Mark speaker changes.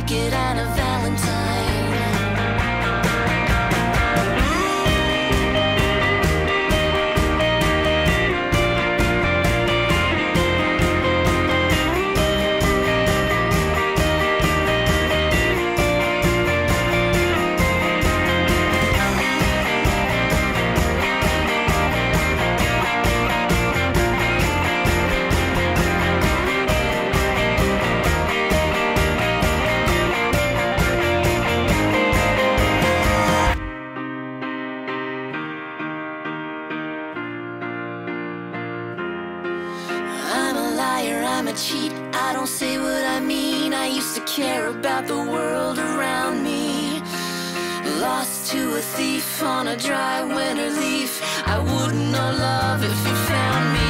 Speaker 1: ticket and a Valentine. I'm a cheat, I don't say what I mean. I used to care about the world around me. Lost to a thief on a dry winter leaf. I wouldn't know love if it found me.